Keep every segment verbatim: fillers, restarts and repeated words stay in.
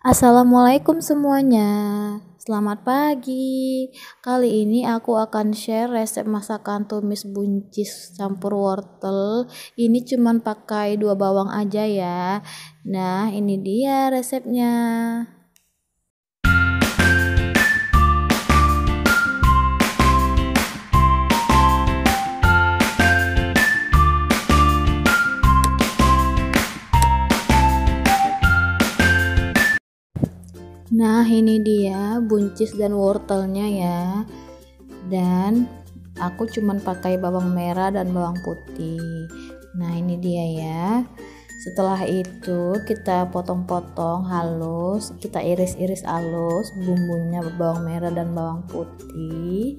Assalamualaikum semuanya, selamat pagi. Kali ini aku akan share resep masakan tumis buncis campur wortel. Ini cuman pakai dua bawang aja ya. Nah, ini dia resepnya. Nah, ini dia buncis dan wortelnya ya. Dan aku cuman pakai bawang merah dan bawang putih. Nah, ini dia ya. Setelah itu kita potong-potong halus, kita iris-iris halus bumbunya, bawang merah dan bawang putih.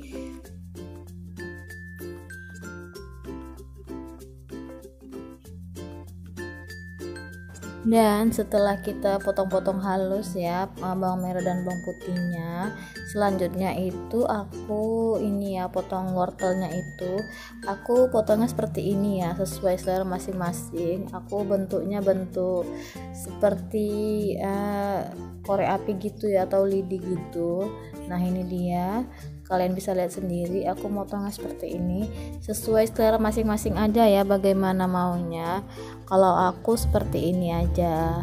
Dan setelah kita potong-potong halus ya bawang merah dan bawang putihnya, selanjutnya itu aku ini ya potong wortelnya itu aku potongnya seperti ini ya, sesuai selera masing-masing. Aku bentuknya bentuk seperti uh, korek api gitu ya, atau lidi gitu. Nah, ini dia, kalian bisa lihat sendiri aku motongnya seperti ini, sesuai selera masing-masing aja ya, bagaimana maunya. Kalau aku seperti ini aja.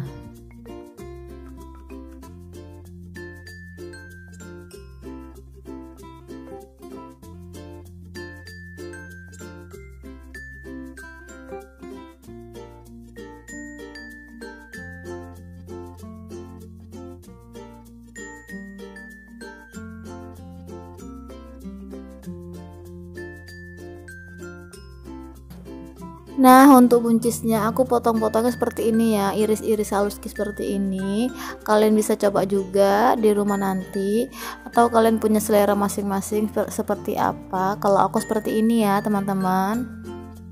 Nah, untuk buncisnya aku potong-potongnya seperti ini ya, iris-iris halus seperti ini. Kalian bisa coba juga di rumah nanti, atau kalian punya selera masing-masing seperti apa. Kalau aku seperti ini ya teman-teman.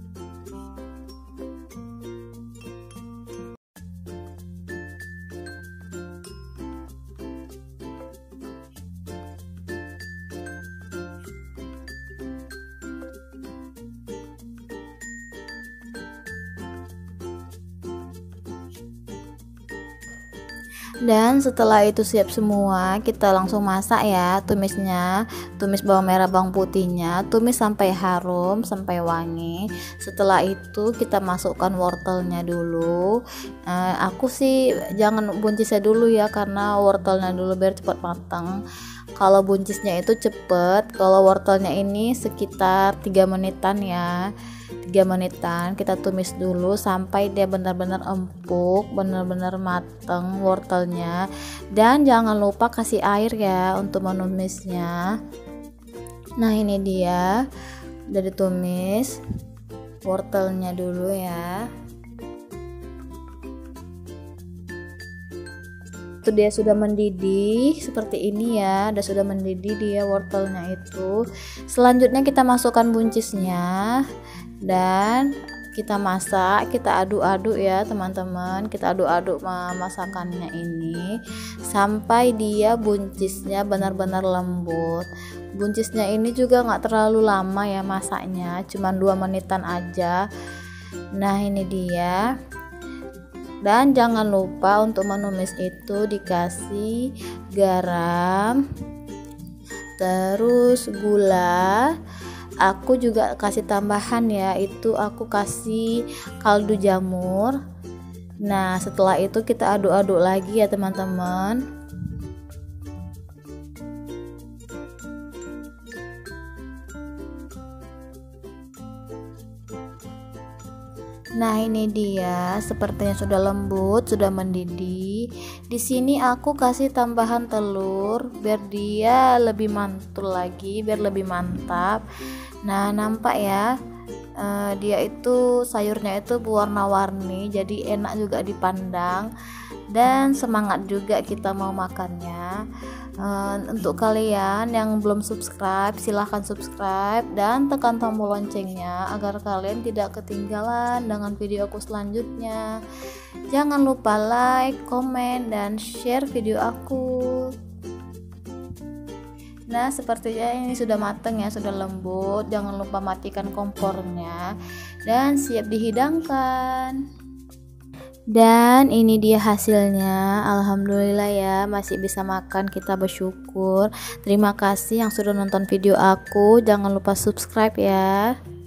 Dan setelah itu siap semua, kita langsung masak ya tumisnya. Tumis bawang merah bawang putihnya, tumis sampai harum, sampai wangi. Setelah itu kita masukkan wortelnya dulu. eh, aku sih jangan buncisnya dulu ya, karena wortelnya dulu biar cepat matang. Kalau buncisnya itu cepet, kalau wortelnya ini sekitar tiga menitan ya. tiga menitan kita tumis dulu sampai dia benar-benar empuk, benar-benar mateng wortelnya. Dan jangan lupa kasih air ya untuk menumisnya. Nah, ini dia udah ditumis wortelnya dulu ya. Itu dia sudah mendidih seperti ini ya, udah sudah mendidih dia wortelnya itu. Selanjutnya kita masukkan buncisnya dan kita masak, kita aduk-aduk ya teman-teman, kita aduk-aduk masakannya ini sampai dia buncisnya benar-benar lembut. Buncisnya ini juga nggak terlalu lama ya masaknya, cuma dua menitan aja. Nah, ini dia. Dan jangan lupa untuk menumis itu dikasih garam, terus gula. Aku juga kasih tambahan ya, itu aku kasih kaldu jamur. Nah, setelah itu kita aduk-aduk lagi ya teman-teman. Nah, ini dia sepertinya sudah lembut, sudah mendidih. Di sini aku kasih tambahan telur biar dia lebih mantul lagi, biar lebih mantap. Nah, nampak ya, uh, dia itu sayurnya itu berwarna-warni, jadi enak juga dipandang dan semangat juga kita mau makannya. Uh, untuk kalian yang belum subscribe, silahkan subscribe dan tekan tombol loncengnya agar kalian tidak ketinggalan dengan videoku selanjutnya. Jangan lupa like, komen, dan share video aku. Nah, sepertinya ini sudah matang ya, sudah lembut. Jangan lupa matikan kompornya dan siap dihidangkan. Dan ini dia hasilnya. Alhamdulillah ya, masih bisa makan, kita bersyukur. Terima kasih yang sudah nonton video aku. Jangan lupa subscribe ya.